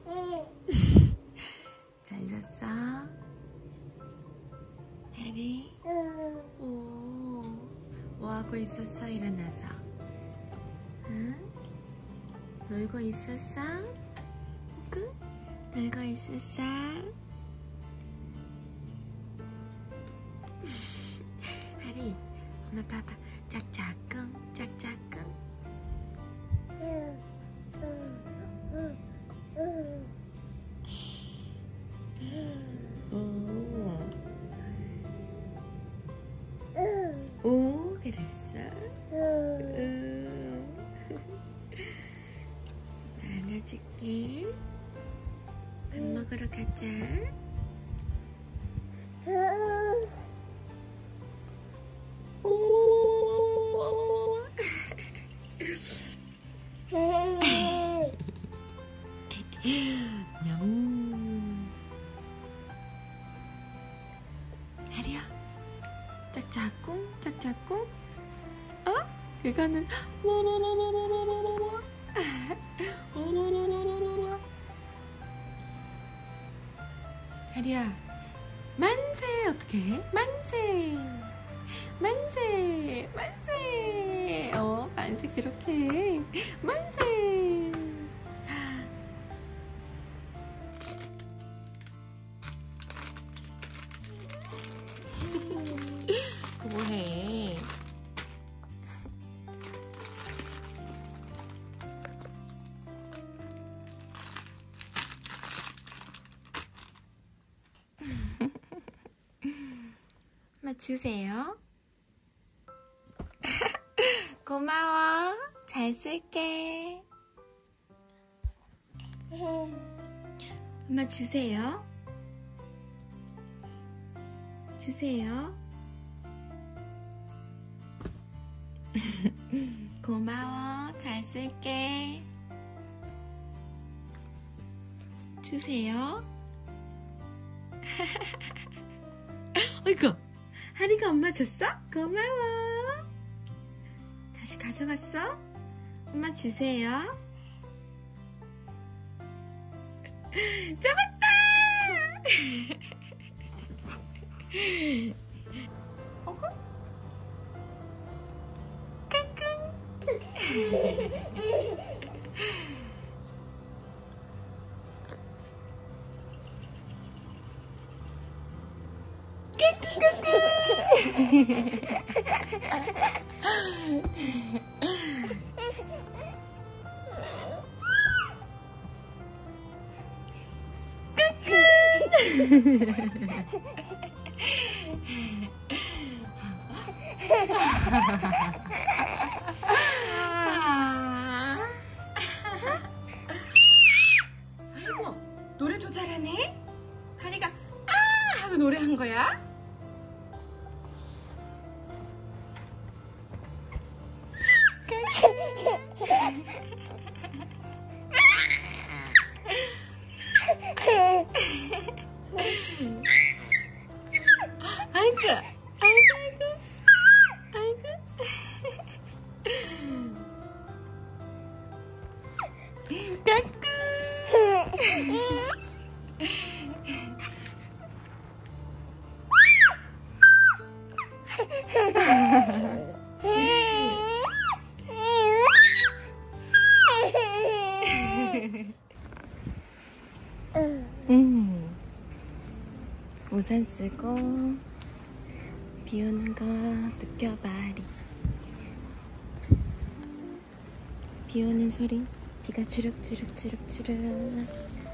잘 잤어? 해리? 오, 뭐 하고 있었어? 일어나서. 응? 놀고 있었어? 그? 놀고 있었어? 해리, 엄마 봐봐. 짝짝꿍, 짝짝꿍. 오, 그랬어? 안아줄게. 밥 먹으러 가자. 냠. 해리야, 짝짝꿍, 짝짝꿍. 어? 그거는 해리야, 만세. 어떻게 해? 만세, 만세, 만세. 만세 그렇게 해. 만세. 뭐해? 엄마 주세요. 고마워. 잘 쓸게. 엄마 주세요. 주세요. 고마워. 잘 쓸게. 주세요. 어이구, 하리가 엄마 줬어? 고마워. 다시 가져갔어? 엄마 주세요. 잡았다. 어구? 아이고, 노래도 잘하네. 하리가 아 하고 노래한 거야. 아이고, 아이고, 아이고, 아이고. 까꿍. 우산 쓰고 비 오는 거 느껴봐리. 비 오는 소리, 비가 주룩주룩 주룩주룩.